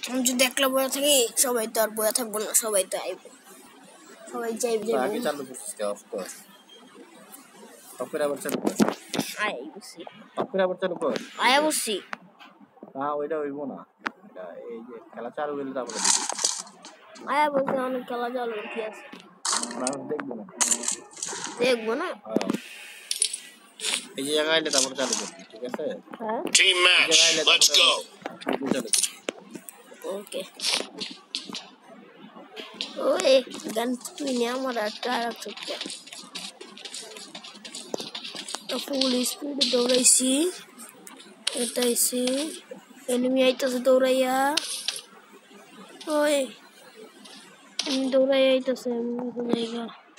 আমি যদি একলা বয়া থাকি সবাই তো আর বয়া থাকবো না, সবাই তো আইব, সবাই যাইবে। আগে চালু করছিস অফ কর, অফ করে আবার চালু কর। আয় বসি, অফ করে আবার চালু কর। আয় বসি না ওইটা হইব না, এটা এই যে খেলা চালু হইলে তারপরে দিবি। আয় বলতে অনেক খেলা চালু কি আছে, মানুষ দেখবো না, দেখবো না। এই যে জায়গায় আইলে তারপরে চালু করবি, ঠিক আছে? হ্যাঁ Team match, let's go. ওকে। ওই গান তুই নে আমার একটা চোখটা ফুল স্পিড দৌড়াইছি, এটাইছি এনিমি আইতাছে দৌড়াইয়া, ওই এনিমি দৌড়াইয়া আইতাছে, আমি জায়গা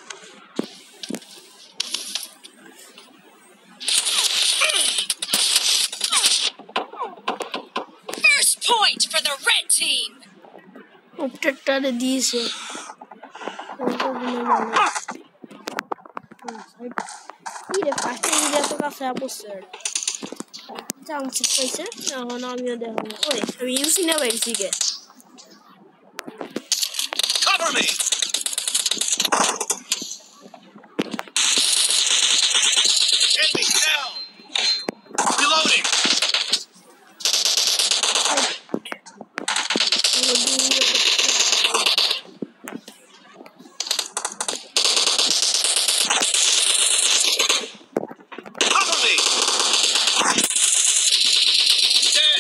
First point for the red team. উপটেটারে দিয়েছে কি রে, পাশে গিয়ে তো কাছে আপসছে চান্স পাইছে, এখন আমিও দেখো। ওই আমি ইউসি না বাইরেছি গে, Cover me. Enemy down. Reloading. Cover me. Dead.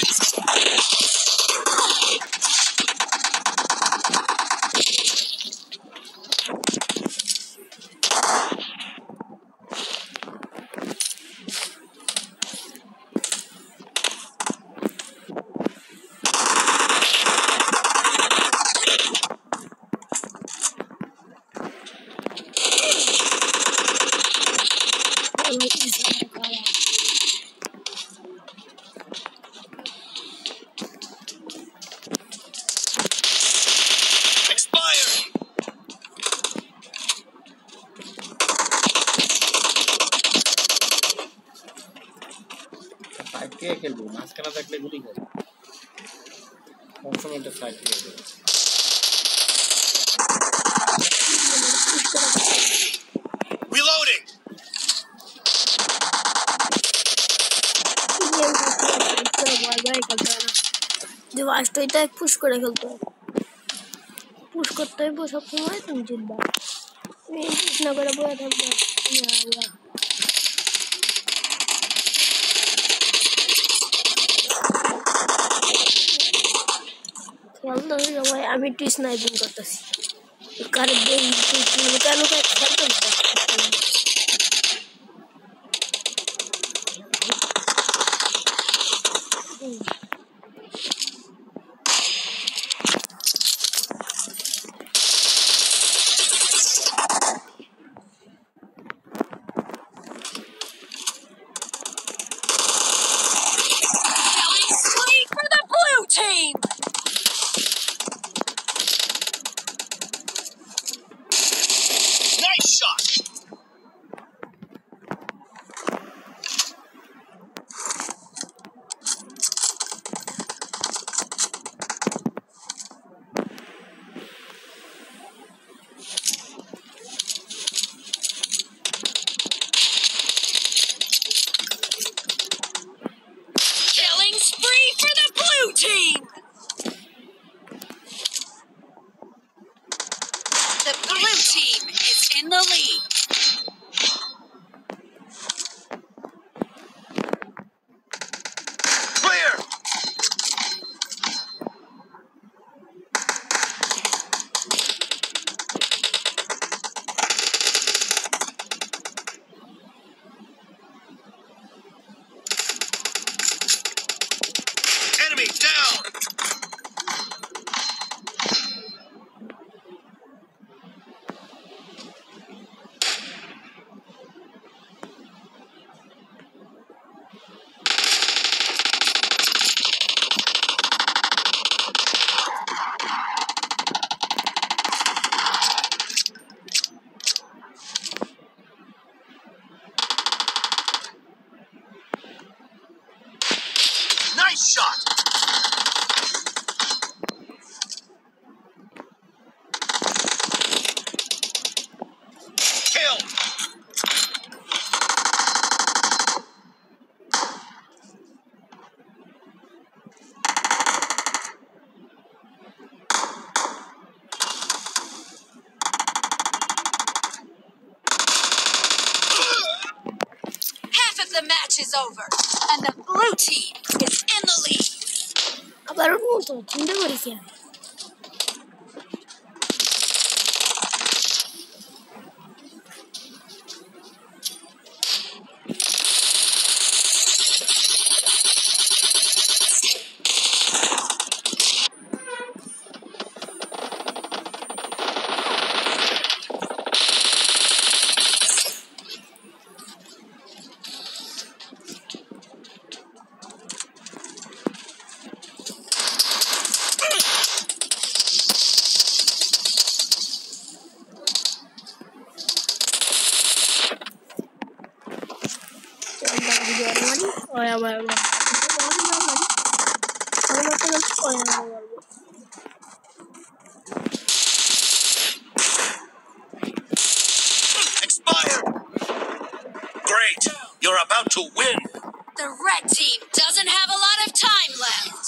Expired. Side থেকে খেলবো, মাঝখানে থাকলে গুলি খাই, সবসময় এটা সাইড থেকে খেলবো। Reloading. ডিভাইসটা পুশ করে খেলতে হবে, পুশ করতে হইব সবসময়, তুমি জিতবা, তুমি পুশ না করে বয়ে থাকবে। খেলতে সবাই, আমি একটু স্নাইপিং করতেছি, কার কেন খেলতে Killing spree for the blue team. Nice shot. Killing spree for the blue team. The blue team is in the lead. Clear. Enemy down. Nice shot. the match is over, and the blue team is in the lead. আবার মতো চিন্তা করেছি আমি Expired! Great! You're about to win! The red team doesn't have a lot of time left.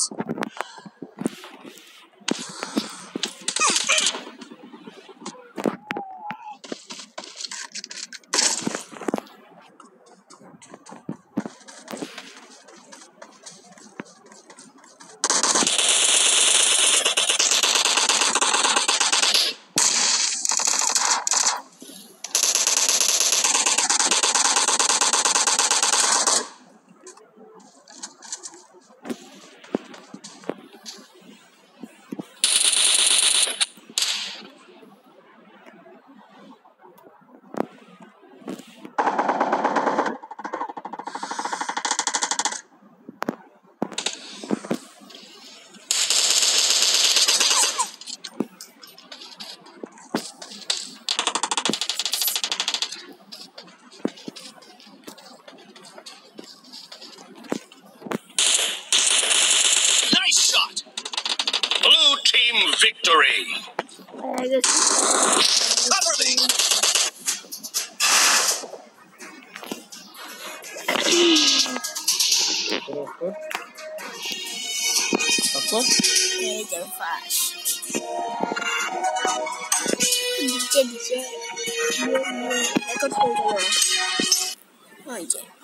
Nice shot! Blue team victory! Cover me! তারপর দিচ্ছে record করে